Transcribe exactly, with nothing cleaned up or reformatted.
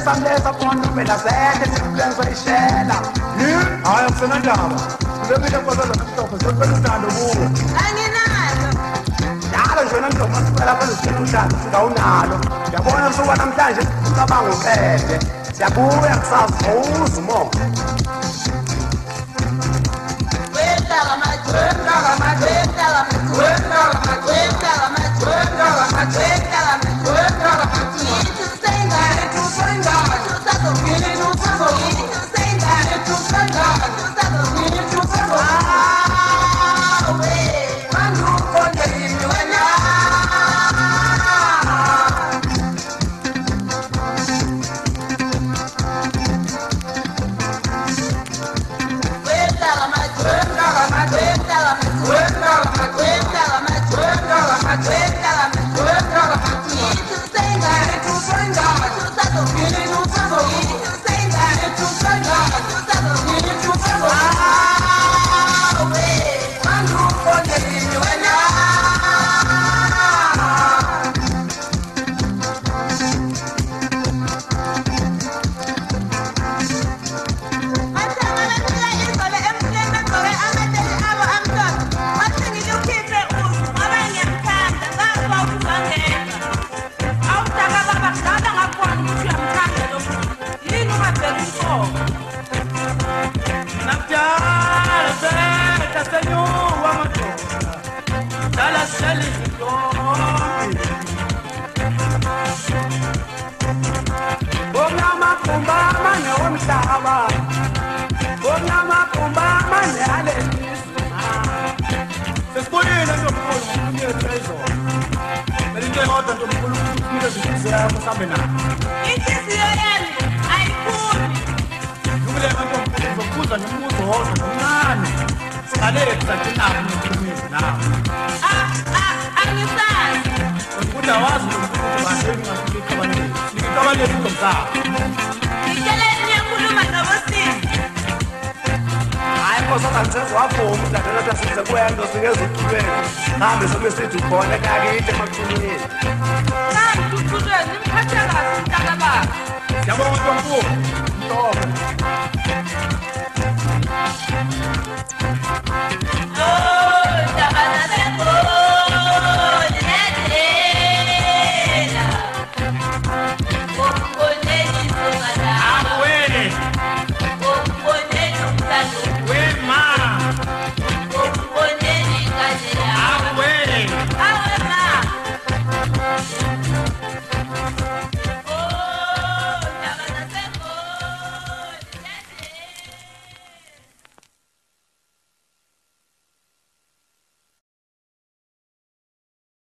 samletha khona phela sete sikwenza ishela hayi akusena ndaba kulebile kodwa lokho sokuthanda kuwo anginalo njalo nje wena ngizofuna phela sizothanda sikawunalo yabona usuku namhlanje ucabanga uqede siyabuya kusasa awuzi umoya wenda lama wenda lama wenda lama wenda lama wenda lama wenda lama wenda lama wenda lama itu senga itu senga itu satu itu satu itu senga itu senga itu satu itu satu ah we mandu konde ini wena